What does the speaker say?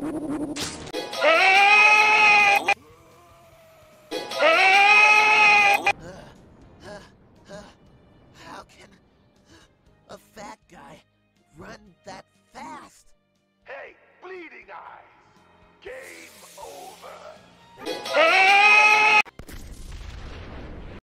How can a fat guy run that fast? Hey, bleeding eyes! Game over!